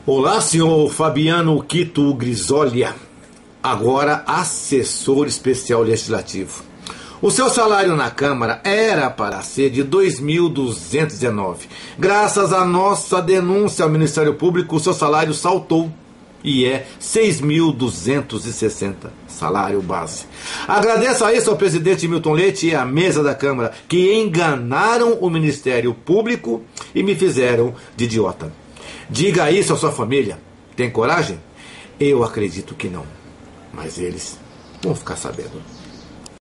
Olá, senhor Fabiano Quito Grisolia, agora assessor especial legislativo. O seu salário na Câmara era para ser de 2.219. Graças à nossa denúncia ao Ministério Público, o seu salário saltou e é 6.260, salário base. Agradeço a isso ao presidente Milton Leite e à mesa da Câmara, que enganaram o Ministério Público e me fizeram de idiota. Diga isso à sua família. Tem coragem? Eu acredito que não. Mas eles vão ficar sabendo.